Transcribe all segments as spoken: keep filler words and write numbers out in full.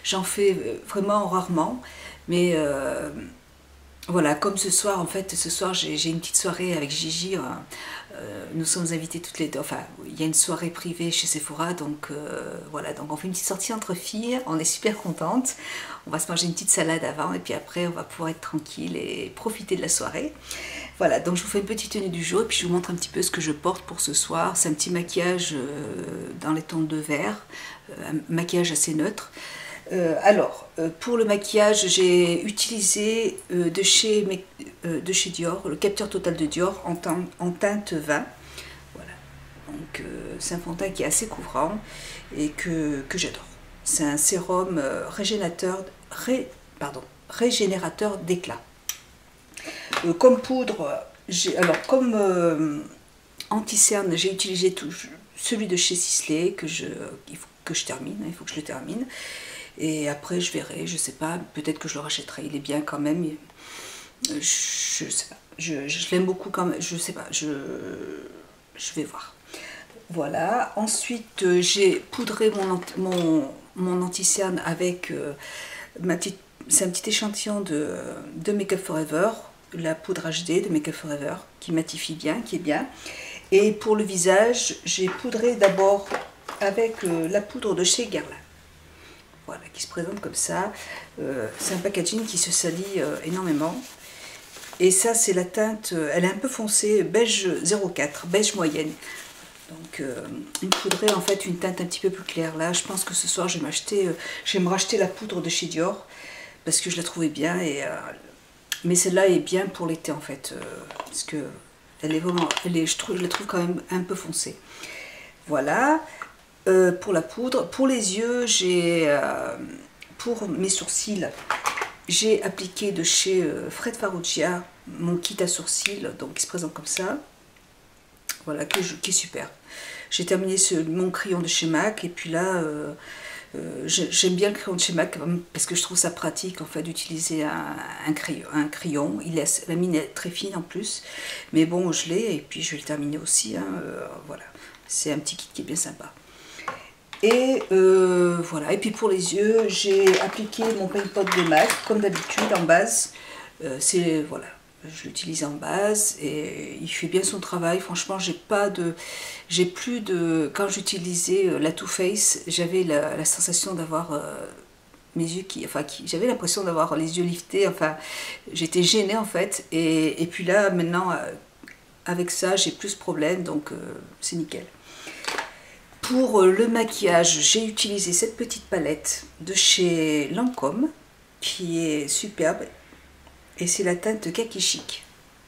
j'en fais vraiment rarement, mais euh, voilà, comme ce soir, en fait, ce soir j'ai une petite soirée avec Gigi, euh, euh, nous sommes invités toutes les deux, enfin, il y a une soirée privée chez Sephora, donc euh, voilà, donc on fait une petite sortie entre filles, on est super contentes, on va se manger une petite salade avant, et puis après on va pouvoir être tranquille et profiter de la soirée. Voilà, donc je vous fais une petite tenue du jour, et puis je vous montre un petit peu ce que je porte pour ce soir. C'est un petit maquillage euh, dans les tons de vert, euh, un maquillage assez neutre. Euh, alors, euh, pour le maquillage, j'ai utilisé euh, de, chez, euh, de chez Dior, le capteur total de Dior en, teinte, en teinte vin. Voilà, donc euh, c'est un fond de teint qui est assez couvrant et que, que j'adore. C'est un sérum euh, régénérateur, ré, pardon, régénérateur d'éclat. Euh, comme poudre, alors comme euh, anti-cerne, j'ai utilisé tout, celui de chez Sisley que je, il faut que je termine, il faut que je le termine. Et après, je verrai, je sais pas, peut-être que je le rachèterai, il est bien quand même. Je, je sais pas, je, je l'aime beaucoup quand même, je sais pas, je, je vais voir. Voilà, ensuite euh, j'ai poudré mon, mon, mon anti-cerne avec euh, ma petite, c'est un petit échantillon de, de Make Up For Ever, la poudre H D de Make Up For Ever, qui matifie bien, qui est bien. Et pour le visage, j'ai poudré d'abord avec euh, la poudre de chez Guerlain. Voilà, qui se présente comme ça. Euh, c'est un packaging qui se salit euh, énormément. Et ça, c'est la teinte, euh, elle est un peu foncée, beige zéro quatre, beige moyenne. Donc, euh, il me faudrait en fait une teinte un petit peu plus claire. Là, je pense que ce soir, je vais m'acheter, euh, je vais me racheter la poudre de chez Dior, parce que je la trouvais bien. Et, euh, mais celle-là est bien pour l'été, en fait, euh, parce que elle est vraiment, elle est, je, trouve, je la trouve quand même un peu foncée. Voilà. Euh, pour la poudre. Pour les yeux, j'ai euh, pour mes sourcils, j'ai appliqué de chez euh, Fred Farrugia mon kit à sourcils, donc qui se présente comme ça. Voilà, qui est, qui est super. J'ai terminé ce, mon crayon de chez MAC, et puis là, euh, euh, j'aime bien le crayon de chez MAC parce que je trouve ça pratique en fait d'utiliser un, un, crayon, un crayon. Il est, la mine est très fine en plus, mais bon, je l'ai, et puis je vais le terminer aussi. Hein, euh, voilà, c'est un petit kit qui est bien sympa. Et euh, voilà, et puis pour les yeux, j'ai appliqué mon paint pot de MAC, comme d'habitude, en base. Euh, c'est, voilà, je l'utilise en base, et il fait bien son travail. Franchement, j'ai pas de... J'ai plus de... Quand j'utilisais la Too Faced, j'avais la, la sensation d'avoir... Euh, mes yeux qui... Enfin, qui, j'avais l'impression d'avoir les yeux liftés, enfin, j'étais gênée, en fait. Et, et puis là, maintenant, euh, avec ça, j'ai plus de problème, donc euh, c'est nickel. Pour le maquillage, j'ai utilisé cette petite palette de chez Lancôme, qui est superbe, et c'est la teinte Kaki Chic.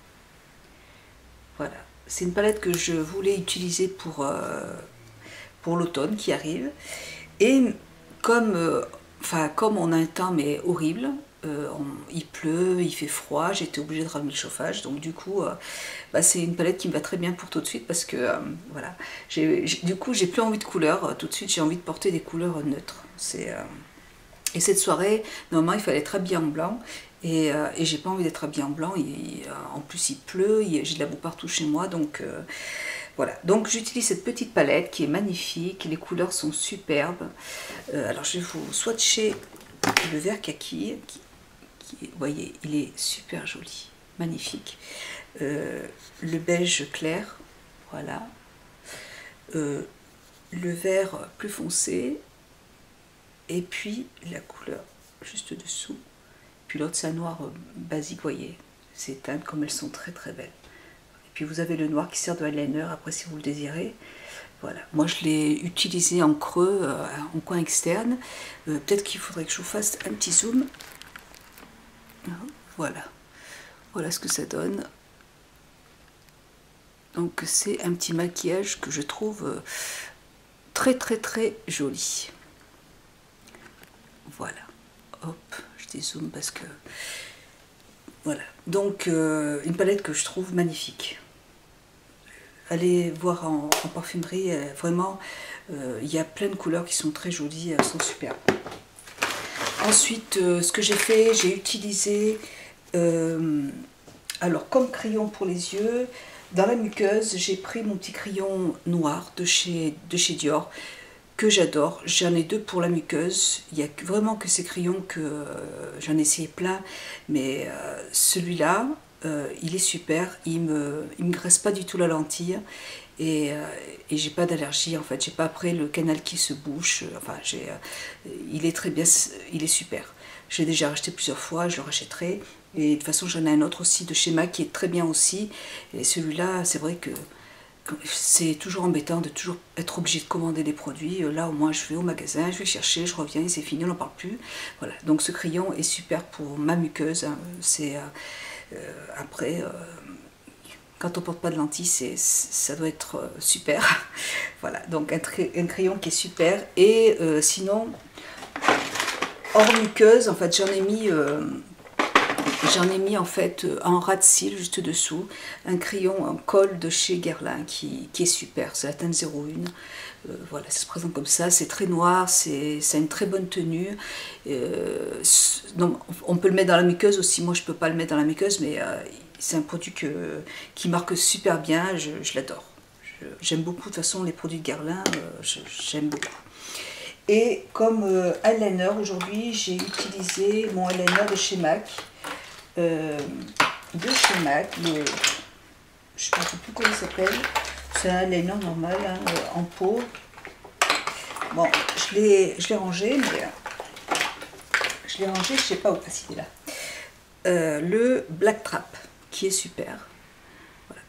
Voilà, c'est une palette que je voulais utiliser pour, euh, pour l'automne qui arrive, et comme, euh, enfin, comme on a un temps mais horrible, Euh, on, il pleut, il fait froid, j'ai été obligée de rallumer le chauffage, donc du coup euh, bah, c'est une palette qui me va très bien pour tout de suite, parce que euh, voilà, j'ai, du coup j'ai plus envie de couleurs, euh, tout de suite j'ai envie de porter des couleurs neutres. C'est, euh, et cette soirée, normalement il fallait être habillée en blanc, et, euh, et j'ai pas envie d'être habillée en blanc, et, euh, en plus il pleut, j'ai de la boue partout chez moi, donc euh, voilà, donc j'utilise cette petite palette qui est magnifique, les couleurs sont superbes. Euh, alors je vais vous swatcher le vert kaki, qui, vous voyez, il est super joli, magnifique. Euh, le beige clair, voilà. Euh, le vert plus foncé, et puis la couleur juste dessous. Puis l'autre, c'est un noir basique, vous voyez. Ces teintes, comme elles sont très très belles. Et puis vous avez le noir qui sert de eyeliner, après si vous le désirez. Voilà, moi je l'ai utilisé en creux, euh, en coin externe. Euh, Peut-être qu'il faudrait que je vous fasse un petit zoom. Voilà, voilà ce que ça donne. Donc c'est un petit maquillage que je trouve très très très joli. Voilà, hop, je dézoome parce que... Voilà, donc euh, une palette que je trouve magnifique. Allez voir en, en parfumerie, euh, vraiment, euh, il y a plein de couleurs qui sont très jolies, elles sont superbes. Ensuite, euh, ce que j'ai fait, j'ai utilisé... Euh, alors, comme crayon pour les yeux, dans la muqueuse, j'ai pris mon petit crayon noir de chez, de chez Dior. que j'adore. J'en ai deux pour la muqueuse. Il n'y a vraiment que ces crayons que euh, j'en ai essayé plein, mais euh, celui-là, euh, il est super. Il me, il me graisse pas du tout la lentille et, euh, et j'ai pas d'allergie. En fait, j'ai pas après le canal qui se bouche. Enfin, j'ai, euh, il est très bien, il est super. J'ai déjà acheté plusieurs fois, je le rachèterai. Et de toute façon, j'en ai un autre aussi de chez M A C qui est très bien aussi. Et celui-là, c'est vrai que c'est toujours embêtant de toujours être obligé de commander des produits. Là, au moins, je vais au magasin, je vais chercher, je reviens et c'est fini, on n'en parle plus. Voilà, donc ce crayon est super pour ma muqueuse. C'est euh, euh, après, euh, quand on porte pas de lentilles, c'est, ça doit être euh, super. Voilà, donc un, un crayon qui est super. Et euh, sinon, hors muqueuse, en fait, j'en ai mis... Euh, J'en ai mis en fait en ras de cils juste dessous un crayon en colle de chez Guerlain qui, qui est super, c'est la teinte zéro un. Euh, voilà, ça se présente comme ça, c'est très noir, c'est ça a une très bonne tenue. Euh, donc, on peut le mettre dans la muqueuse aussi, moi je peux pas le mettre dans la muqueuse, mais euh, c'est un produit que, qui marque super bien, je, je l'adore. J'aime beaucoup, de toute façon les produits de Guerlain, euh, j'aime beaucoup. Et comme euh, eyeliner, aujourd'hui j'ai utilisé mon eyeliner de chez M A C. Euh, de chez M A C, le, je ne sais plus comment il s'appelle, c'est un eyeliner normal hein, euh, en pot. Bon, je l'ai rangé, mais euh, je l'ai rangé, je sais pas où passer là. Euh, le Black Trap qui est super. Voilà.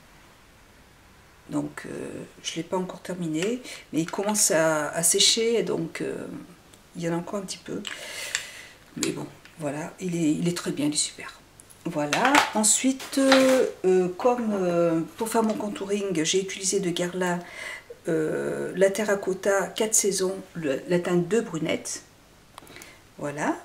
Donc euh, je ne l'ai pas encore terminé, mais il commence à, à sécher, donc euh, il y en a encore un petit peu. Mais bon, voilà, il est, il est très bien, il est super. Voilà, ensuite, euh, euh, comme euh, pour faire mon contouring, j'ai utilisé de Guerlain euh, la terracotta quatre saisons, le, la teinte de brunette. Voilà,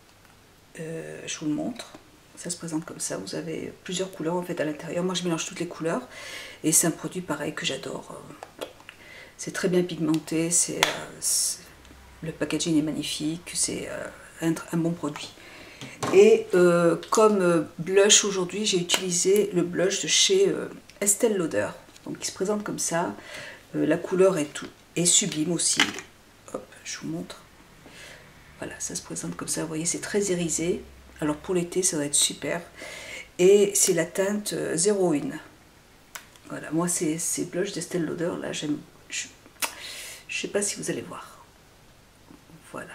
euh, je vous le montre. Ça se présente comme ça, vous avez plusieurs couleurs en fait à l'intérieur. Moi je mélange toutes les couleurs et c'est un produit pareil que j'adore. C'est très bien pigmenté, c'est euh, le packaging est magnifique, c'est euh, un, un bon produit. Et euh, comme blush aujourd'hui, j'ai utilisé le blush de chez euh, Estée Lauder. Donc il se présente comme ça. Euh, la couleur est, tout, est sublime aussi. Hop, je vous montre. Voilà, ça se présente comme ça. Vous voyez, c'est très irisé. Alors pour l'été, ça va être super. Et c'est la teinte euh, zéro un. Voilà, moi ces, ces blushs d'Estée Lauder, là, j'aime. Je ne sais pas si vous allez voir. Voilà.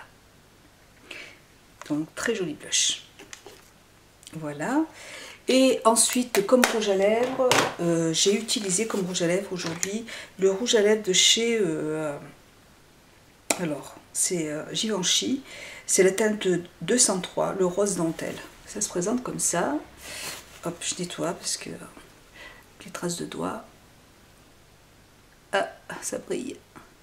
Donc très joli blush. Voilà. Et ensuite, comme rouge à lèvres, euh, j'ai utilisé comme rouge à lèvres aujourd'hui le rouge à lèvres de chez... Euh, alors, c'est euh, Givenchy. C'est la teinte deux cent trois, le rose dentelle. Ça se présente comme ça. Hop, je nettoie parce que les traces de doigts. Ah, ça brille.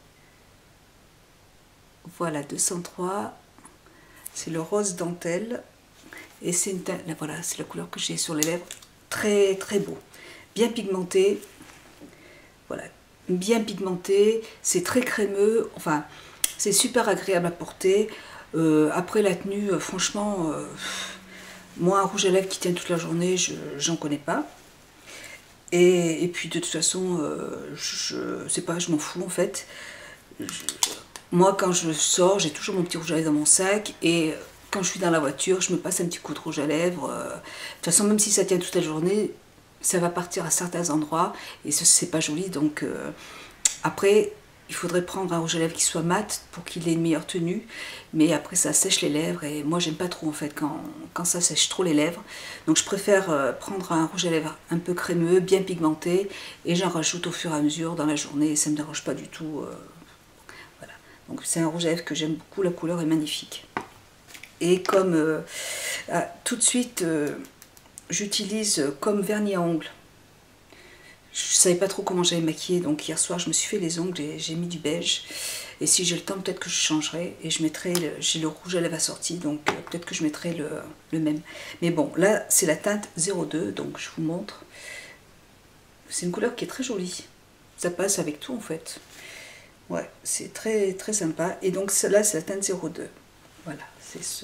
Voilà, deux cent trois. C'est le rose dentelle et c'est une teinte, voilà, c'est la couleur que j'ai sur les lèvres, très très beau, bien pigmenté, voilà, bien pigmenté, c'est très crémeux, enfin c'est super agréable à porter. Euh, après la tenue, euh, franchement, euh, moi un rouge à lèvres qui tient toute la journée, je j'en connais pas. Et, et puis de toute façon, euh, je sais pas, je m'en fous en fait. Je, Moi, quand je sors, j'ai toujours mon petit rouge à lèvres dans mon sac et quand je suis dans la voiture, je me passe un petit coup de rouge à lèvres. De toute façon, même si ça tient toute la journée, ça va partir à certains endroits et c'est pas joli. Donc euh, après, il faudrait prendre un rouge à lèvres qui soit mat pour qu'il ait une meilleure tenue. Mais après, ça sèche les lèvres et moi, j'aime pas trop en fait quand, quand ça sèche trop les lèvres. Donc je préfère euh, prendre un rouge à lèvres un peu crémeux, bien pigmenté et j'en rajoute au fur et à mesure dans la journée et ça me dérange pas du tout. Euh, Donc c'est un rouge à lèvres que j'aime beaucoup, la couleur est magnifique. Et comme euh, ah, tout de suite, euh, j'utilise comme vernis à ongles. Je ne savais pas trop comment j'allais maquiller, donc hier soir je me suis fait les ongles et j'ai mis du beige. Et si j'ai le temps, peut-être que je changerai et je mettrai, j'ai le rouge à lèvres assorti, donc euh, peut-être que je mettrai le, le même. Mais bon, là c'est la teinte zéro deux, donc je vous montre. C'est une couleur qui est très jolie. Ça passe avec tout en fait. Ouais, c'est très très sympa. Et donc là, c'est la teinte zéro deux. Voilà, c'est ce,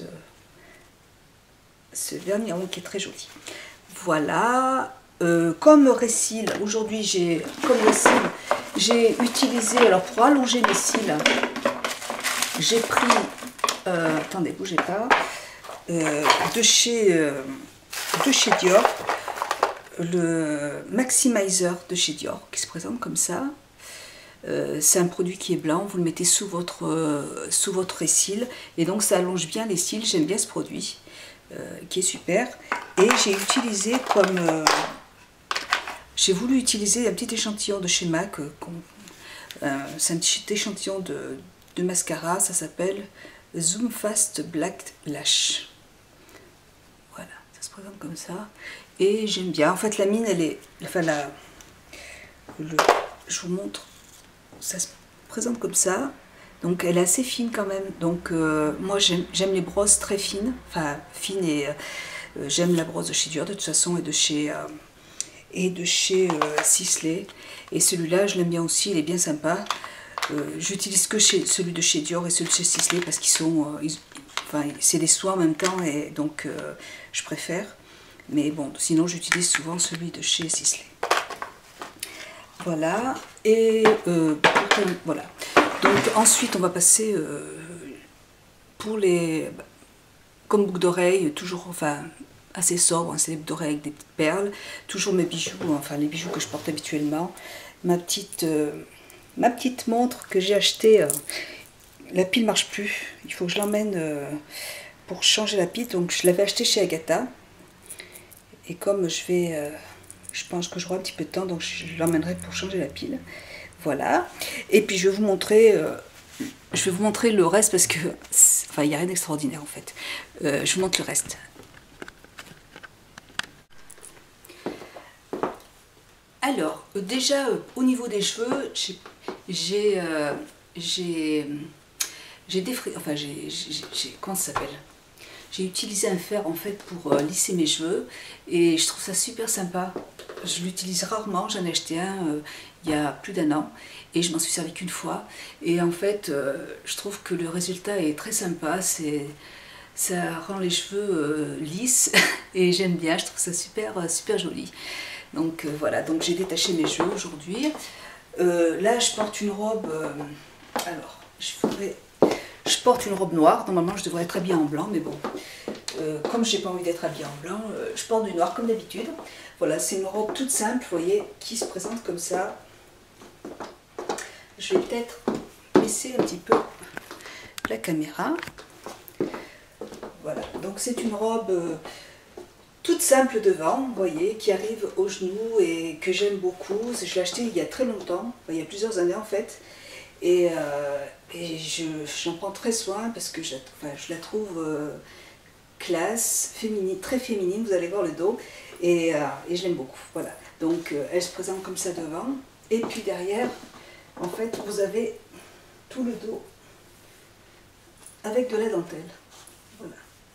ce vernis à ongles qui est très joli. Voilà. Euh, comme récil, aujourd'hui j'ai comme récil, j'ai utilisé, alors pour allonger mes cils, j'ai pris, euh, attendez, bougez pas, euh, de, chez, euh, de chez Dior, le Maximizer de chez Dior, qui se présente comme ça. Euh, c'est un produit qui est blanc, vous le mettez sous votre, euh, sous votre cils, et donc ça allonge bien les cils, j'aime bien ce produit, euh, qui est super. Et j'ai utilisé comme... Euh, j'ai voulu utiliser un petit échantillon de chez MAC, euh, euh, c'est un petit échantillon de, de mascara, ça s'appelle Zoom Fast Black Lash. Voilà, ça se présente comme ça, et j'aime bien, en fait la mine elle est... Enfin la... Le, je vous montre. Ça se présente comme ça, donc elle est assez fine quand même, donc euh, moi j'aime les brosses très fines, enfin fines, et euh, j'aime la brosse de chez Dior de toute façon, et de chez, euh, et de chez euh, Sisley, et celui-là je l'aime bien aussi, il est bien sympa. Euh, j'utilise que chez, celui de chez Dior et celui de chez Sisley parce qu'ils sont, euh, ils, enfin c'est des soins en même temps, et donc euh, je préfère, mais bon sinon j'utilise souvent celui de chez Sisley. Voilà, et euh, voilà. Donc ensuite on va passer euh, pour les, comme boucle d'oreille, toujours, enfin assez sobre, hein, c'est des boucles d'oreille avec des petites perles, toujours mes bijoux, enfin les bijoux que je porte habituellement, ma petite, euh, ma petite montre que j'ai achetée, euh, la pile marche plus, il faut que je l'emmène euh, pour changer la pile, donc je l'avais achetée chez Agatha, et comme je vais... Euh, je pense que j'aurai un petit peu de temps, donc je l'emmènerai pour changer la pile. Voilà. Et puis je vais vous montrer, euh, je vais vous montrer le reste parce que, enfin, il n'y a rien d'extraordinaire en fait. Euh, je vous montre le reste. Alors, euh, déjà euh, au niveau des cheveux, j'ai, euh, j'ai, j'ai défri, enfin, j'ai, comment ça s'appelle? J'ai utilisé un fer en fait pour euh, lisser mes cheveux, et je trouve ça super sympa. Je l'utilise rarement, j'en ai acheté un euh, il y a plus d'un an et je m'en suis servi qu'une fois, et en fait euh, je trouve que le résultat est très sympa, c'est, ça rend les cheveux euh, lisses et j'aime bien, je trouve ça super, euh, super joli. Donc euh, voilà, donc j'ai détaché mes cheveux aujourd'hui. Euh, là je porte une robe, euh, alors je ferai... Je porte une robe noire, normalement je devrais être habillée en blanc, mais bon, euh, comme je n'ai pas envie d'être habillée en blanc, euh, je porte du noir comme d'habitude. Voilà, c'est une robe toute simple, vous voyez, qui se présente comme ça. Je vais peut-être baisser un petit peu la caméra. Voilà, donc c'est une robe euh, toute simple devant, vous voyez, qui arrive aux genoux et que j'aime beaucoup. Je l'ai achetée il y a très longtemps, enfin, il y a plusieurs années en fait. Et, euh, et j'en prends très soin parce que je, enfin, je la trouve euh, classe, féminine, très féminine, vous allez voir le dos, et, euh, et je l'aime beaucoup. Voilà, donc euh, elle se présente comme ça devant, et puis derrière, en fait, vous avez tout le dos avec de la dentelle. Voilà.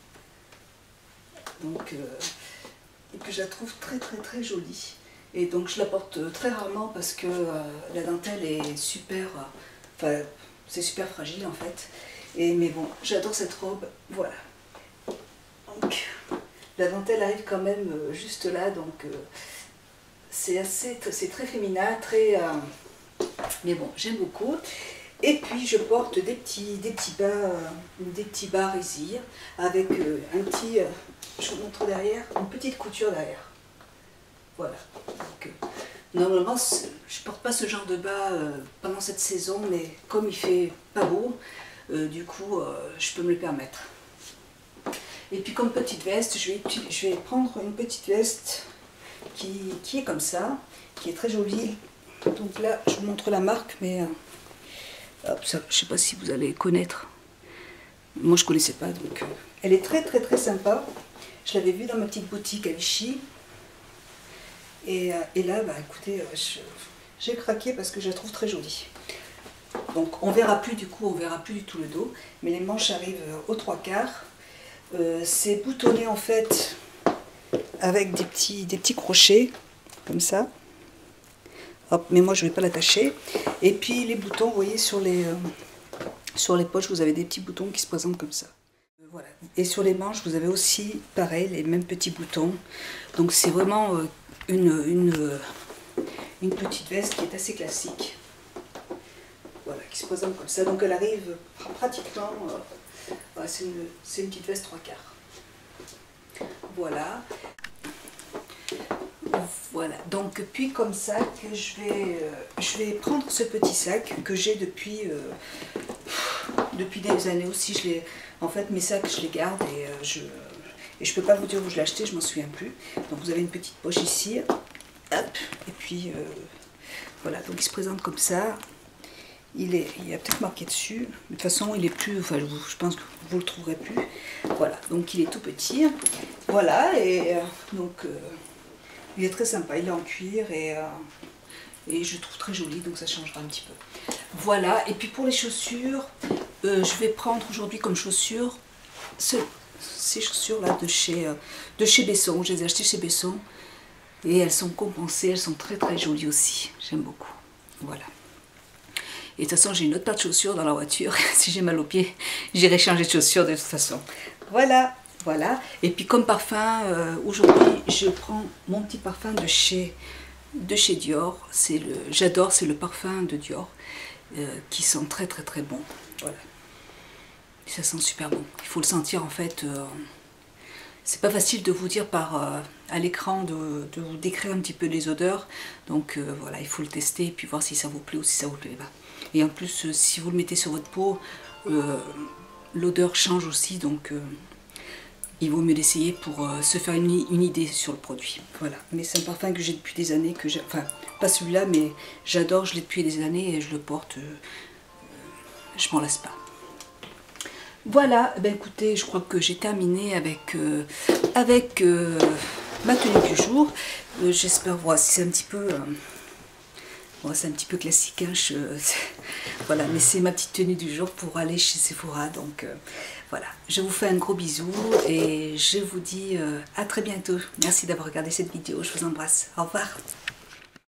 Donc, euh, et puis je la trouve très très très jolie. Et donc je la porte très rarement parce que euh, la dentelle est super... Euh, Enfin, c'est super fragile en fait, et, mais bon, j'adore cette robe, voilà. Donc, la dentelle arrive quand même euh, juste là, donc euh, c'est assez, c'est très féminin, très, euh, mais bon, j'aime beaucoup. Et puis je porte des petits, des petits bas, euh, des petits bas Rézir avec euh, un petit, euh, je vous montre derrière, une petite couture derrière. Voilà. Donc, euh, normalement, je ne porte pas ce genre de bas euh, pendant cette saison, mais comme il fait pas beau, euh, du coup, euh, je peux me le permettre. Et puis comme petite veste, je vais, je vais prendre une petite veste qui, qui est comme ça, qui est très jolie. Donc là, je vous montre la marque, mais euh, hop, ça, je ne sais pas si vous allez connaître. Moi, je ne connaissais pas, donc euh, elle est très très très sympa. Je l'avais vue dans ma petite boutique à Vichy. Et, et là, bah, écoutez, j'ai craqué parce que je la trouve très jolie. Donc on verra plus du coup, on verra plus du tout le dos, mais les manches arrivent aux trois quarts. Euh, c'est boutonné en fait avec des petits, des petits crochets, comme ça. Hop, mais moi je ne vais pas l'attacher. Et puis les boutons, vous voyez, sur les, euh, sur les poches, vous avez des petits boutons qui se présentent comme ça. Voilà. Et sur les manches, vous avez aussi, pareil, les mêmes petits boutons. Donc c'est vraiment... Euh, Une, une, une petite veste qui est assez classique. voilà, qui se présente comme ça. Donc elle arrive pratiquement, euh, voilà, c'est une, c'est une petite veste trois quarts. Voilà. Voilà, donc puis comme sac, je vais, euh, je vais prendre ce petit sac que j'ai depuis, euh, depuis des années aussi. Je les, en fait, mes sacs, je les garde et euh, je et je peux pas vous dire où je l'ai acheté, je m'en souviens plus. Donc vous avez une petite poche ici, hop, et puis euh, voilà, donc il se présente comme ça. Il est, il y a peut-être marqué dessus, de toute façon il est plus, enfin je, je pense que vous le trouverez plus. Voilà, donc il est tout petit. Voilà, et euh, donc euh, il est très sympa, il est en cuir et, euh, et je le trouve très joli, donc ça changera un petit peu. Voilà, et puis pour les chaussures, euh, je vais prendre aujourd'hui comme chaussures ce, ces chaussures là de chez, euh, de chez Besson. Je les ai achetées chez Besson et elles sont compensées, elles sont très très jolies aussi, j'aime beaucoup. Voilà. Et de toute façon, j'ai une autre paire de chaussures dans la voiture. Si j'ai mal aux pieds, j'irai changer de chaussures de toute façon. Voilà, voilà. Et puis comme parfum, euh, aujourd'hui, je prends mon petit parfum de chez, de chez Dior. C'est le, j'adore, c'est le parfum de Dior, euh, qui sent très très très bon. Voilà. Et ça sent super bon. Il faut le sentir en fait. Euh, c'est pas facile de vous dire par euh, à l'écran de, de vous décrire un petit peu les odeurs. Donc euh, voilà, il faut le tester et puis voir si ça vous plaît ou si ça vous plaît pas. Et en plus, euh, si vous le mettez sur votre peau, euh, l'odeur change aussi, donc euh, il vaut mieux l'essayer pour euh, se faire une, une idée sur le produit. Voilà, mais c'est un parfum que j'ai depuis des années, que j'ai, enfin, pas celui-là, mais j'adore, je l'ai depuis des années et je le porte, euh, je m'en lasse pas. Voilà, ben écoutez, je crois que j'ai terminé avec, euh, avec euh, ma tenue du jour. Euh, J'espère voir si c'est un petit peu... Euh, Bon, c'est un petit peu classique, hein, je, voilà, mais c'est ma petite tenue du jour pour aller chez Sephora. Donc euh, voilà, je vous fais un gros bisou et je vous dis euh, à très bientôt. Merci d'avoir regardé cette vidéo, je vous embrasse. Au revoir.